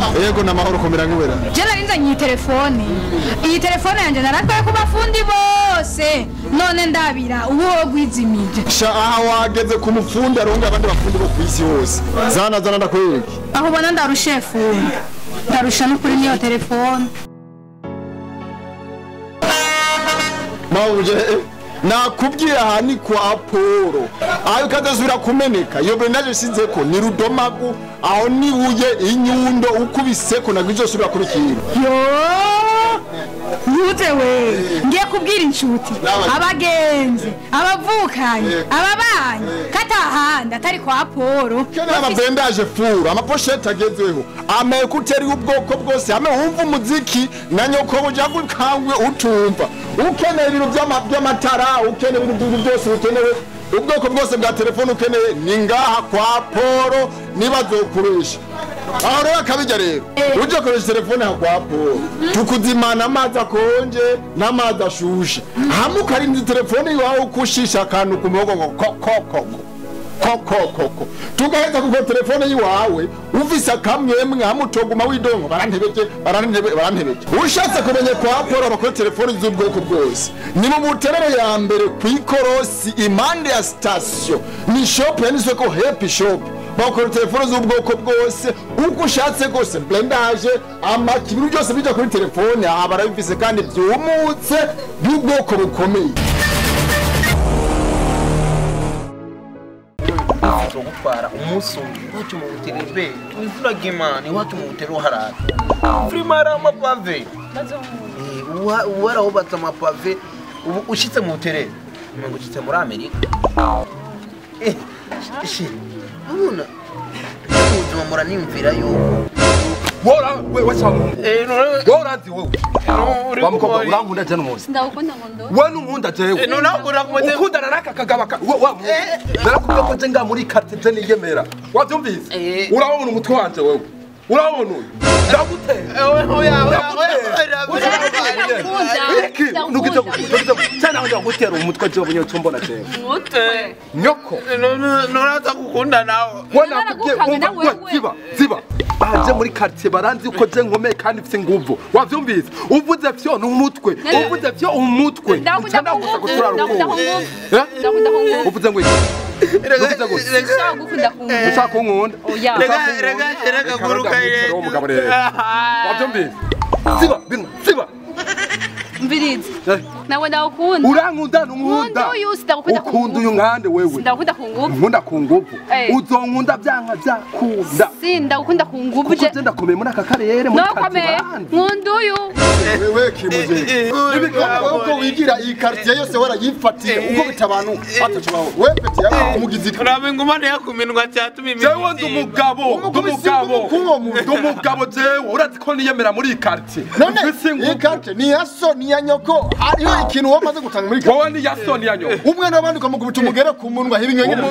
Yego namahoro komera ngwera. Je narinza nyi telefone. Iyi telefone yanje naratwaye ku bafundi bose. None ndabira uwo gwizimije. Sha aha wageze ku mufundi aronga abandi bafundi bo kwisi hose. Zana ndakwereka. Aho bana ndarushefu. Ndarusha no kuri niyo telefone. Mauje nakubwiye aha ni kwa Poro ayo kadasubira kumeneka iyo naje sinzeko ni rudomagu aho nibuye inyundo ukubiseko nagizosubira kubikira yo Nutewe ngiye kubwira inshuti abagenzi abavukanye ababanyi katahanda atari kwa Poro kene ababendaje furu amaposhete agezweho amekuteri ubwoko bwose ame wumva umuziki na nyoko bujagu kangwe utumva ukeneye ibintu by'amatara ukeneye ibintu byose ukeneye ubwoko bwose bwa telefone ukeneye ni ngaha kwa Poro nibazokurisha aho rero akabijya rero uje koresha telefone ha kwa Poro tukuzimana amazi akonje n'amazi ashushe hamwe ukarinda telefone yawe ukushisha akantu ku muhogo ngo koko tugaheza ku telefone yiwawe uvisa kamwemwe hamutoguma widongo barantebeje ushatse kumenye kwa Poro abakora telefone z'ubwoko bwose ni mu muterere ya mbere ku ikorosi imande ya station ni shop yaniswe ko happy shop bakora telefone z'ubwoko bwose uko ushatse gose blendage amakibiro byose bija kuri telefone abarabivise kandi byumutse by'ubwoko bukomeye gutwara umuso wacu mu buterebe imvura gimani wacu mu butero harara primara amapave wara ubatse amapave ubu ushitse mu buterebe ngo ushitse muri Amerika abona ubuzima muranimvira yuko Wora we samu wora nzi wowe bamukoba urankunda cyane umunsi ndagukunda ngondo we nunkunda jewe nunakura kumeze ukundana naka kagaba wa narakubwiye ko nje nga muri quartier niyemera wabyumvise urabona umutwe wanje wewe urabona uyu ndagutera cyane ngo gutera umutwe cyo bunyo tumbona cyane umutwe nyoko nonata gukunda nawe wana kubwiye ziba baje muri quartier baranzi uko je nkomeye kandi mfite nguvu wavyumvise uvuze vyo n'umutwe uvuze vyo umutwe cyane gusa gutura ruko uvuze ngo Ushaka kunkunda rega guruka ire umugabo rero wabyumvise ziba Mbirizi nawe ndakunda urankunda n'umunda ukunda uyu nkande wewe ndakunda ku nguvu nkunda ku nguvu uzonkunda byanka byakunda ndakunda ku nguvu je ndakomeye muri aka karere muri quartier nkunda uyu wewe kimuje uko wigira iyi quartier yose warayifatiye uko bitabantu atacubaho wewe peti yako umugizi urabe ngumane yakuminwa cyatuma imwe jewe ndumugabo jewe urazi ko niyemera muri iyi quartier none iyi quartier ni yaso ni yanyoko ariho ikintu wamaze gutanga muri quartier wowe ni yaso ni yanyoko umwe n'abandi ukamugubita umugere ku munwa hibinyonyera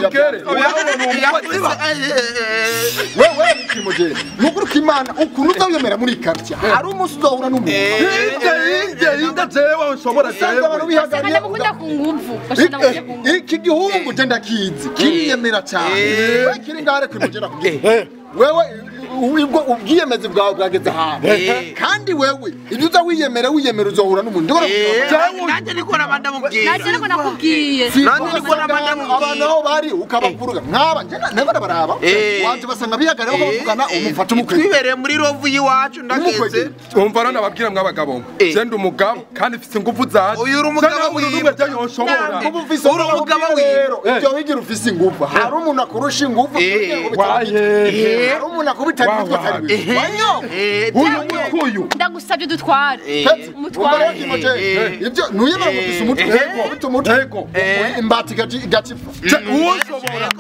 wewe kimuje nuguruka imana ukuntu uzayemera muri iyi quartier hari umunsi uzahura n'umuntu Inda jewe ushobora jewe ndakunda ku nguvu iki gihungu je ndakizi kiriyemera cyane kiri ngare kwimugera kugira wewe ubwiyemeze bwawe bwageze hantu kandi wewe ibyo uza wiyemera uzohura n'umuntu nanjye niko nabanda mubwiye nanjye niko nakubwiye nanjye niko nabanda mubwiye abantu aho bari ukabavuruga nkaba nabara baraba wanje basanga bihagara bakavugana umufata umukwe twibereye muri rovu yiwacu ndakeze umva rana babwira mwabagabo sende umugabo kandi mfite ingufu zaje uyu uri umugabo wiwe byo yoshobora uri umugabo wiwe ibyo wigira ufise ingufu hari umuntu akurusha ingufu hari umuntu akubita uyu ndagusabye dutware umutware ibyo nuyemera mufise umutego imbati gacifa uwoshobora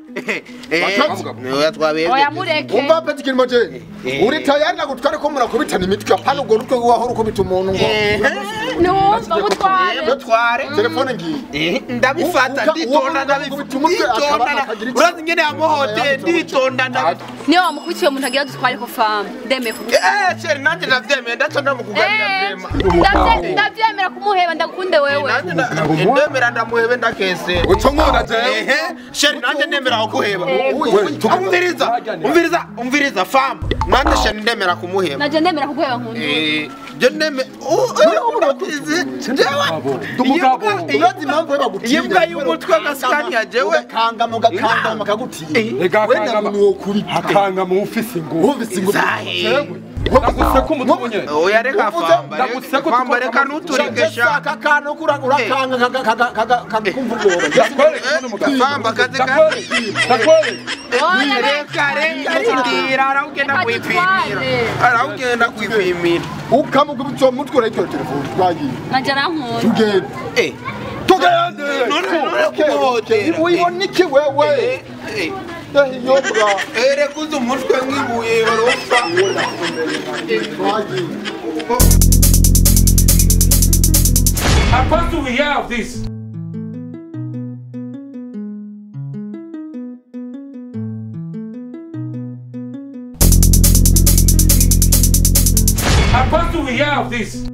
oya mureke umva peti kirimoje uri tayari nagutware ko murakubitana imitwe hano ngo rutwe wahora ukubita umuntu ngo numva mutware telefone ngiye ndabifata nditonda ndabifata urazi ngene amohote nditonda niyo wamukubitiye umuntu agira dutware ko fam ndemeye chere nanje ndavyemeye ndatonda mukuganira vrema ndavyemera kumuheba ndakunde wewe ndemera ndamuhebe ndakese ucongora je chere nanje ndemera ndemera kuheba umviriza famba nande shani ndemera kumuheba naje ndemera kuguheba nkunda je ndeme imbwa y'umutwe gasani ya jewe kanga mugakagutiye wenda mu kuri akanga mu ufise ngo ndaguseko umutwe nyene oya reka famba reka nuturigesha kakano kurakanga kakumvugora famba kaze reka aragenda kwipimira ukamugubitsa umutwe urayitwa telefone twagiye naje arankunda tugende tugende none uyibona iki wewe yobwa ere kuzo umutwe ngibuye barofa Supposed to hear of this. Supposed to hear of this.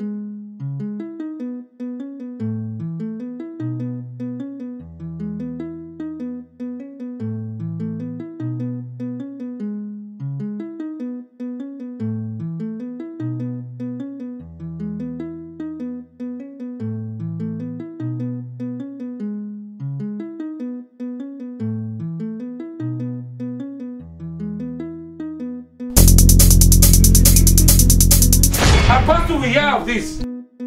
Supposed to hear of this.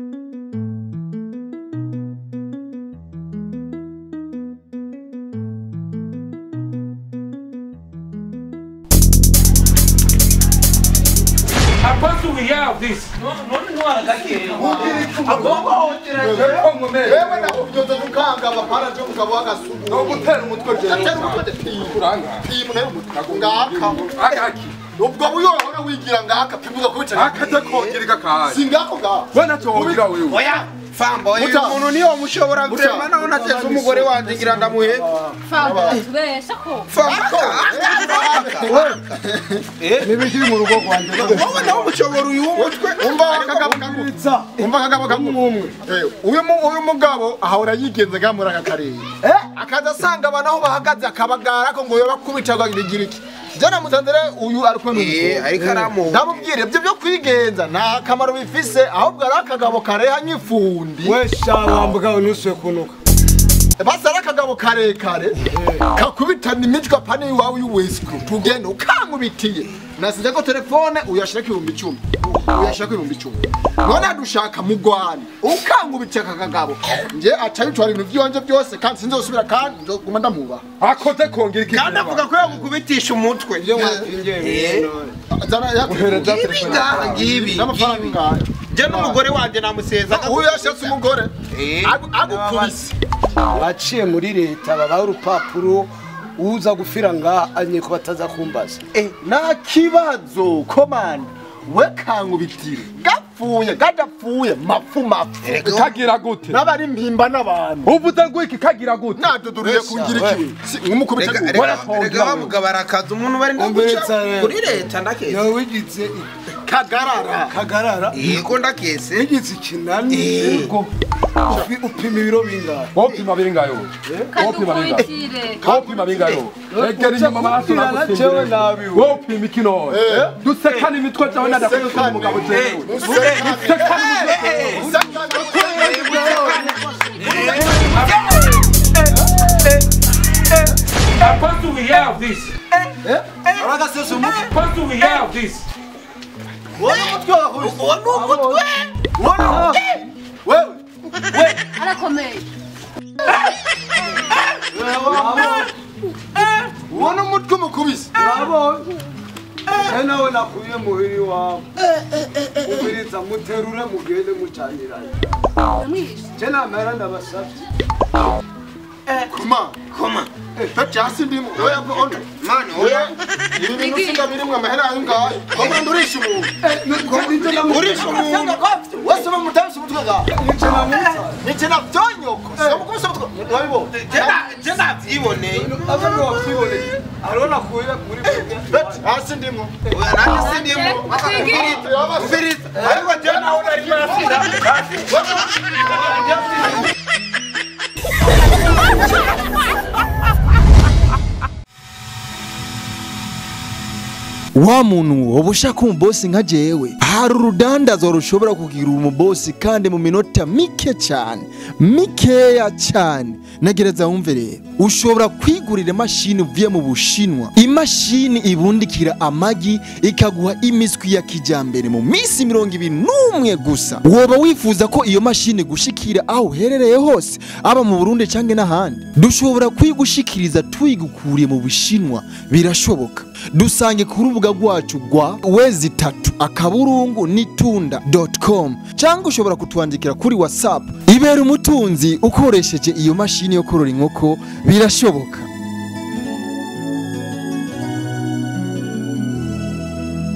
Supposed to hear of this. wewe na ubyoza mukanga bapara cyo mugabo wagasugu no gutera umutwe je kuranga pimu nayo ngaka akaki ubwo buyo hora wigira ngaka pimuga kubica akaje kongereka kaje singako ga wana cyo wogira wewe oya famba umuntu niyo mushobora vrema naho nateze umugore wanje ngira ndamuhe famba besha ko nibikiri mu rugo rwanje wowe naho mushobora uyu mutwe umva kagabo kamwe uyu mugabo ahora yigenze gamura akakarere akaza asanga abantu aho bahagaze akabagara ko ngo yobakubitagwa igira iki jana mutandere uyu ariko ariko aramu ndamubwire ibyo byo kwigenza nta kamaro bifise ahubwo ari akagabo kareha nyifundi wesha wambuga unusuye kunuka basara akagabo karekare kakubitana imitwe apana iwawe y'uwesiko tugende ukankubitiye nasije ko telefone uyashaka 10,000 uyashaka 10,000 none adushaka mugwane ukankubitiye akagabo nje aca bitwara ibintu byonje byose kandi sinzosubira kandi nzoguma ndamuba akoze kongera iki kandi avuga ko yagukubitisha umutwe zana yakuhereza telefone ngibi n'amafaranga je n'umugore wanje namuseza uyu yashatse umugore agukubise baciye muri leta babaho urupapuro uza gufira ngaha anye ko bataza kumbaza nta kibazo komanda we kankubitire gapfuye gadapfuye mapfu kagira gute n'abari mpimba n'abantu uvuze ngo iki kagira gute naduduriye kungira iki nk'umukubita rega bamugaba arakaza umuntu bari kuri leta ndakese nawe wigize kagarara yego ndakese wigize ikinani yego upima ibiro bingahe wopima bingayo wopima bingayo egera inyuma maso nacewe nabi wopima ikino dusekana imitwe cyawe nadakuye umugabo jewe Supposed to hear of this. Supposed to hear of this. arakomeye ubona umutwe mukubise urabonye nawe nakuye muhiri wawe ubiriza muterure mugende mucaniranye je namera ndabasavye koma Pachasi ndimu oya ko ono mani oya ibintu singa birimwe amahera ayo ngayo koma ndurisha umuntu urisha umuntu wese bamutambisa umutwe ga nicena byonyoko samukubisa umutwe wabibo je navyiboneye abantu bavyiboneye arona kuye muri hasi ndimu oya nani sindimu ubiriza ariko je naho nari marasira hasi wa muntu woba ushaka umubosi nka jewe hari urudandazwa rushobora kugira umubosi kandi mu minota mikeya cyane nagereza wumve rero ushobora kwigurira imashini uvuye mu Bushinwa imashini ibundikira amagi ikaguha imiswi ya kijambere mu minsi 21 gusa woba wifuza ko iyo mashini gushikira aho uherereye hose aba mu Burundi canke n'ahandi dushobora kwigushikiriza tuyigukuriye mu Bushinwa birashoboka dusange ku rubuga rwacu rwa www.akaburungu-nitunda.com cyangwa ushobora kutwandikira kuri WhatsApp ibera umutunzi ukoresheje iyo mashini yo korora inkoko birashoboka.